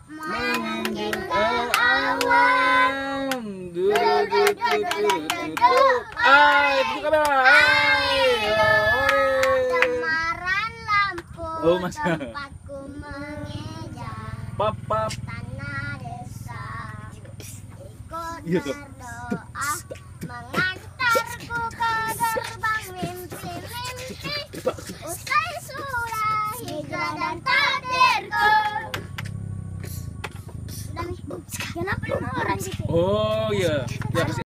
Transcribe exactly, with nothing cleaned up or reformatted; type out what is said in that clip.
meninggikan awan. Du du du du du du. Ay, itu kamera. Ay, Semaran lampu oh, masa. tempatku mengeja Pap pap. tanah desa. Ikut Iya, tuh. berdoa mengantarku ke gerbang mimpi-mimpi. Usai sudah hijrah dan takdirku. Udah nih, kenapa lima orang gitu? Oh iya. Ya,